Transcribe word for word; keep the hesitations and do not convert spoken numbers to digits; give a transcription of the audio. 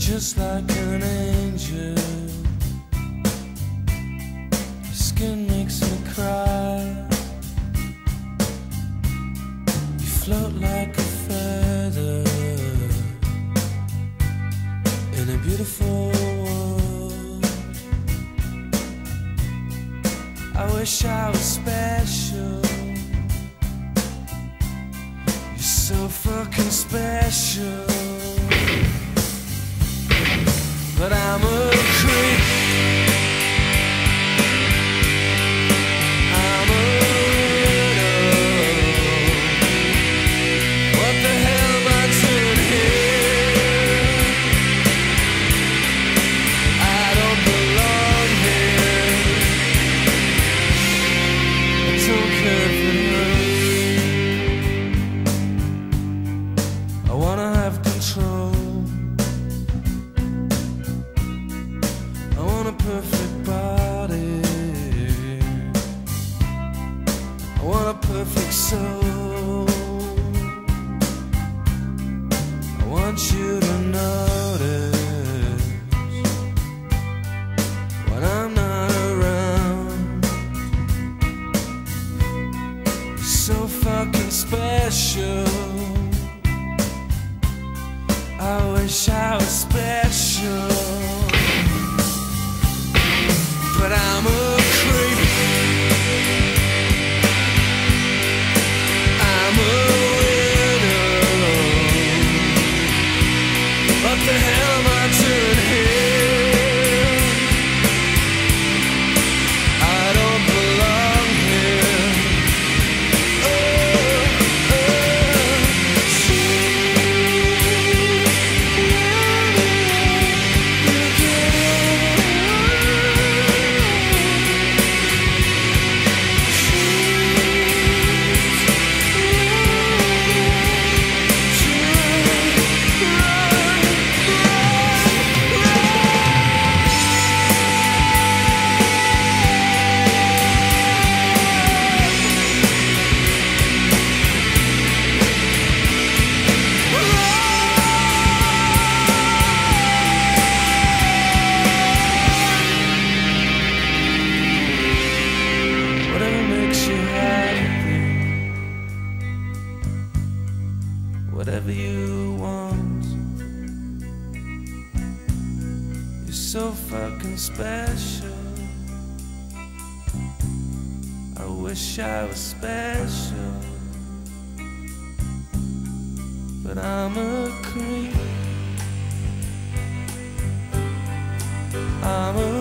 just like an angel. Your skin makes me cry. You float like a feather in a beautiful world. I wish I was special. You're so fucking special. But I'm a creep. I'm a weirdo. What the hell am I doing here? I don't belong here. I don't care if it hurts. I wanna have control. A perfect body. I want a perfect soul. I want you to notice when I'm not around. You're so fucking special. I wish I was special. But I'm a creep. I'm a weirdo. What the hell am I doing here? I don't belong here. Oh, oh, whatever you want. You're so fucking special. I wish I was special. But I'm a creep. I'm a